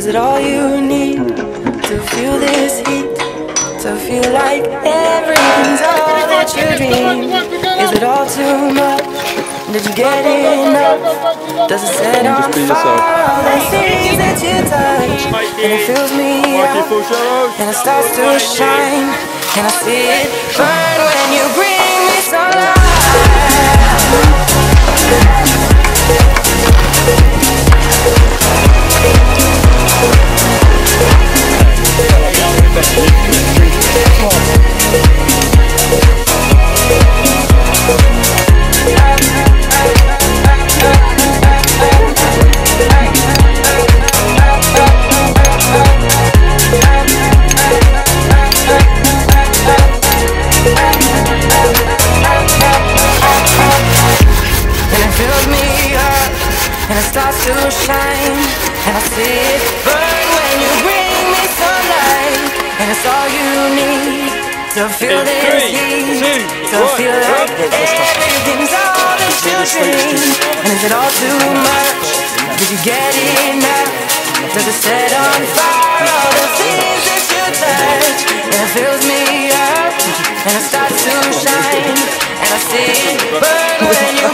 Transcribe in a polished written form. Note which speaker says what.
Speaker 1: Is it all you need to feel this heat? To feel like everything's all that you dream? Is it all too much? Did you get enough? Does it set on fire all the things that you touch? And it fills me up, and it starts to shine, and I see it burn when you bring me sunlight. And it starts to shine, and I see it burn when you bring me sunlight. And it's all you need to feel this heat, to feel like everything's all that you dream. And is it all too much? Did you get enough? Does it set on fire all the things that you touch? And it fills me up, and it starts to shine, and I see it burn when you